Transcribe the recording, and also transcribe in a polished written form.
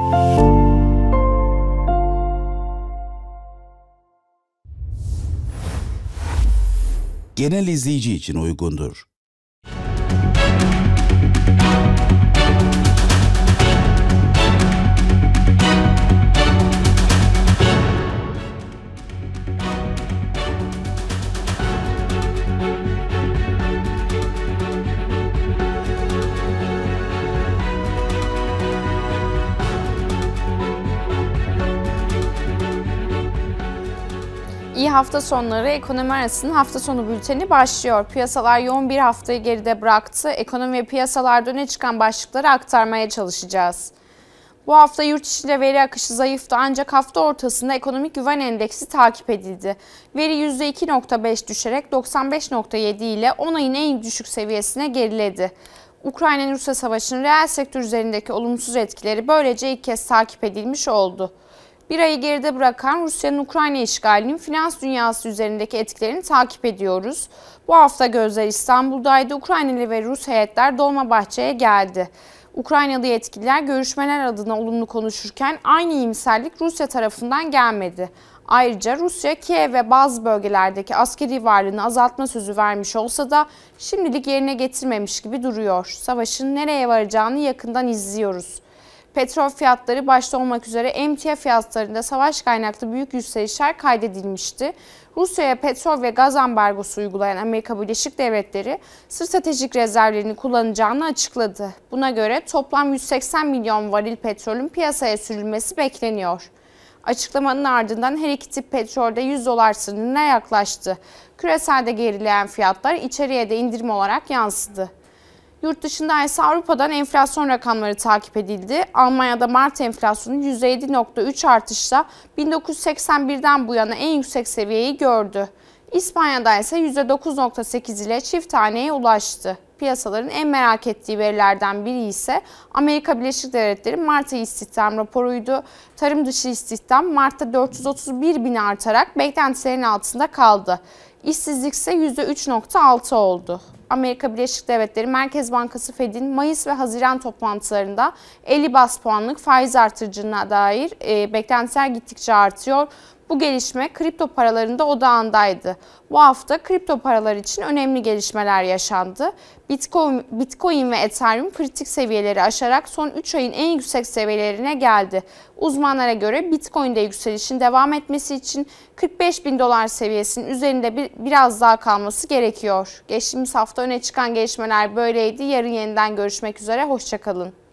Genel izleyici için uygundur. İyi hafta sonları, ekonomi arasının hafta sonu bülteni başlıyor. Piyasalar yoğun bir haftayı geride bıraktı. Ekonomi ve piyasalarda öne çıkan başlıkları aktarmaya çalışacağız. Bu hafta yurt içinde veri akışı zayıftı ancak hafta ortasında ekonomik güven endeksi takip edildi. Veri %2.5 düşerek 95.7 ile 10 ayın en düşük seviyesine geriledi. Ukrayna-Rusya savaşının reel sektör üzerindeki olumsuz etkileri böylece ilk kez takip edilmiş oldu. Bir ayı geride bırakan Rusya'nın Ukrayna işgalinin finans dünyası üzerindeki etkilerini takip ediyoruz. Bu hafta gözler İstanbul'daydı. Ukraynalı ve Rus heyetler Dolmabahçe'ye geldi. Ukraynalı yetkililer görüşmeler adına olumlu konuşurken aynı iyimserlik Rusya tarafından gelmedi. Ayrıca Rusya, Kiev ve bazı bölgelerdeki askeri varlığını azaltma sözü vermiş olsa da şimdilik yerine getirmemiş gibi duruyor. Savaşın nereye varacağını yakından izliyoruz. Petrol fiyatları başta olmak üzere emtia fiyatlarında savaş kaynaklı büyük yükselişler kaydedilmişti. Rusya'ya petrol ve gaz ambargosu uygulayan Amerika Birleşik Devletleri stratejik rezervlerini kullanacağını açıkladı. Buna göre toplam 180 milyon varil petrolün piyasaya sürülmesi bekleniyor. Açıklamanın ardından her iki tip petrolde $100 sınırına yaklaştı. Küreselde gerileyen fiyatlar içeriye de indirim olarak yansıdı. Yurt dışında ise Avrupa'dan enflasyon rakamları takip edildi. Almanya'da Mart enflasyonu %7.3 artışla 1981'den bu yana en yüksek seviyeyi gördü. İspanya'da ise %9.8 ile çift haneye ulaştı. Piyasaların en merak ettiği verilerden biri ise Amerika Birleşik Devletleri Mart ayı istihdam raporuydu. Tarım dışı istihdam Mart'ta 431 bin artarak beklentilerin altında kaldı. İşsizlik ise %3.6 oldu. Amerika Birleşik Devletleri Merkez Bankası Fed'in Mayıs ve Haziran toplantılarında 50 baz puanlık faiz artırıcılığına dair beklentiler gittikçe artıyor. Bu gelişme kripto paralarında odağındaydı. Bu hafta kripto paralar için önemli gelişmeler yaşandı. Bitcoin ve Ethereum kritik seviyeleri aşarak son 3 ayın en yüksek seviyelerine geldi. Uzmanlara göre Bitcoin'de yükselişin devam etmesi için 45 bin dolar seviyesinin üzerinde biraz daha kalması gerekiyor. Geçtiğimiz hafta öne çıkan gelişmeler böyleydi. Yarın yeniden görüşmek üzere, hoşça kalın.